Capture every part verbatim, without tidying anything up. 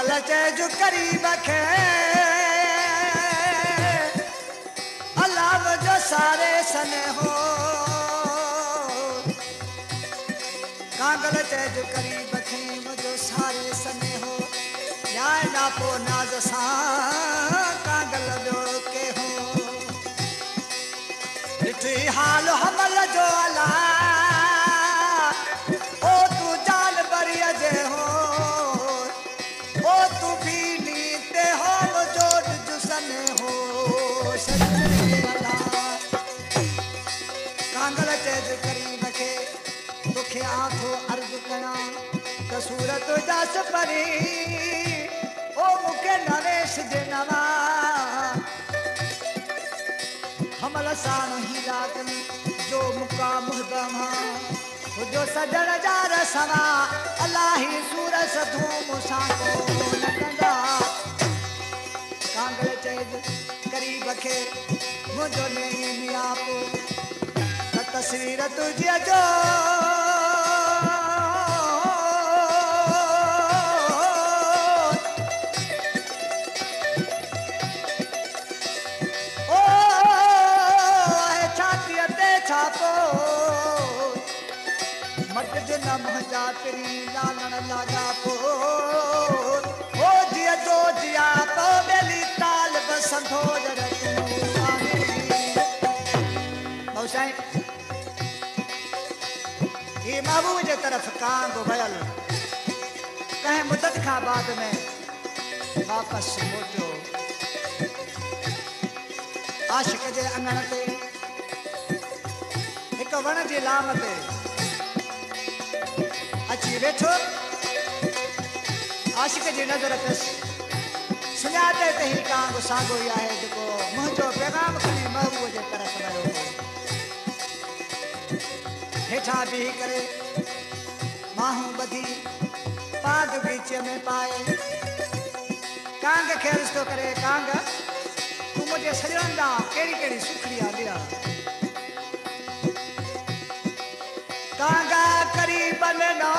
Kangal chase करीब खे अलाव जो सारे सने हो कांगल चेज करीब खे मुझो सारे सने हो न्याय ना पो नाज सा कांगल जो के हो ॾिठी हाल हमल जो अला ओ तू जान बरिया जे हो ओ तू भी नीते हो मुझो जुसने हो सजने वाला कांगल चेज करीब खे तोखे आथो अर्ज करा त सूरत दास परी ओ मुके नवेश जे नवा हमल साण ही रागन जो मुका मुहदमा जो सजन जार सवा अलाही सूरस धूम साको नकंदा कांगल चेज करीब खे मुझो ने मिया को तस्वीर तुझे जो ओ है छाती ते छापो मट जो न मजा तेरी लालन लागा पो ओ जिया जो जिया तो बेली ताल बसंतो जरतू मौसाई ये महबूब जे तरफ कांग भयल कहे मुद्दत का बाद में वापस मोटो आशिक जे अंगण ते एक वण जे लाम ते अची वेठो आशिक जी नजर अथस सुञाते ते ही कांग सागो ही आहे जेको मुंहिंजो पैगाम खणी महबूब जे तरफ वियो हेठा भी करे माहूं बधी पाद बीच में पाए कांग खे रिश्तो करे कांग तू मुझे सजन दा केड़ी केड़ी सुखड़िया दिया कांगा करीबन नो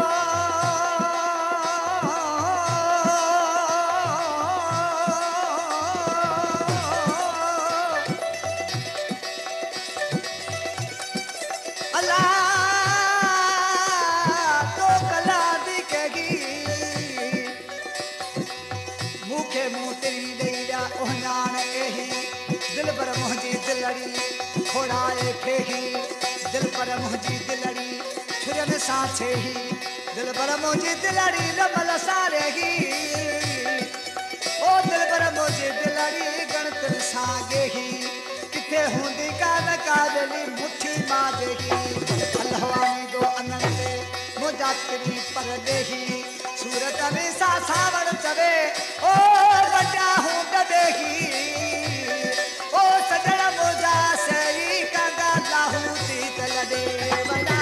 दिल पर मुझी दिलड़ी खोड़ाए फेही दिल पर मुझी दिलड़ी छुरन साथे ही दिल पर मुझी दिलड़ी रमल सारे ही ओ दिल पर मुझी दिलड़ी गणतिल सागे ही किथे हुंदी कान काजली मुट्ठी माजे ही अल्लाहवानी दो अनंते मुजातरी पर देही सूरत में सा सावर चवे ओ बटा हूं देही ओ सजन मोजा सही कांगा लाहूती तलदे बना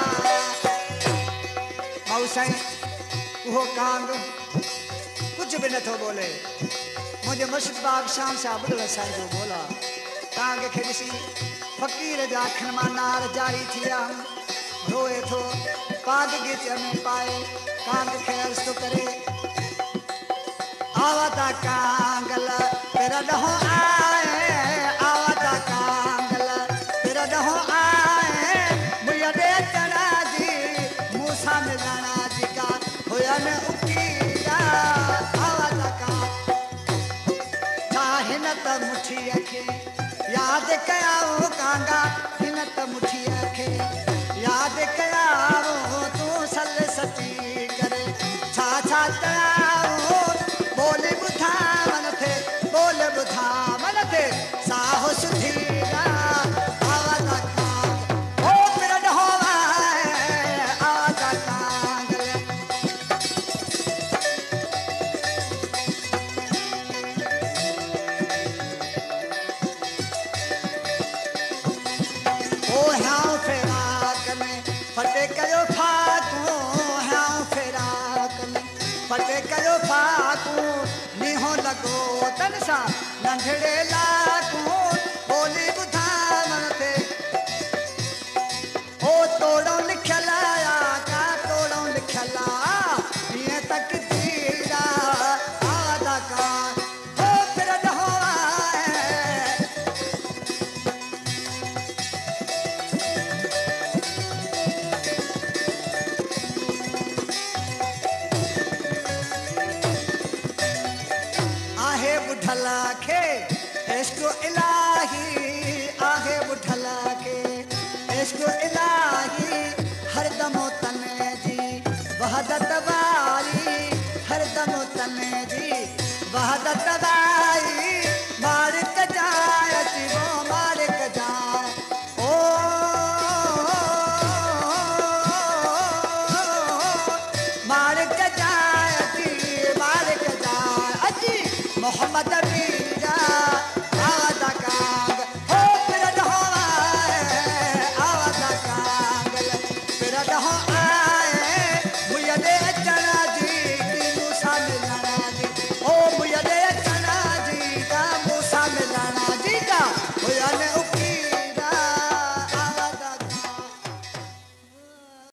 मौसाई वो कांग कुछ भी न तो बोले मुझे मुर्शिद बाग शाम से अब्दुल हसन जो बोला कांग खे ॾिसी फकीर जा अखिन मां नार जारी थिया रोए थो पाग गीच में पाए कांग खे अर्ज़ थो करे आवता कांगल तेरा डहो आए आवता कांगल तेरा डहो आए मुझे दे चना जी मूसा में जाना जी का होया न उकीरा आवता का चाहे न त मुठी अखे याद कयाओ कांगा हिन त मुठी अखे याद कयाओ तू सल सती करे छा छा तयाओ बोले बुधा मन थे बोले बुधा मन थे साहो सुधीरा आवाज का ओ मेरा ढोवा आवाज का ओ हाँ फेराक में फटे कयो फाकू हाँ फेराक में फटे कयो फाकू निहो लगो तन सा नंढड़े लाकू बोली बुधा मन थे ओ तोड़ो लिखला का तोड़ो लिखला ये तक दीरा इलाही आहे उठल के इश्क इलाही हरदम तने जी वहदत वारी हरदम तने जी वहदत वारी मालिक जाए वो मालिक जाए ओ मालिक जाए मालिक जाए अजी मोहम्मद मीरा आवाज़ कांग हो पिरद हो आवाज़ कांग पिरद हो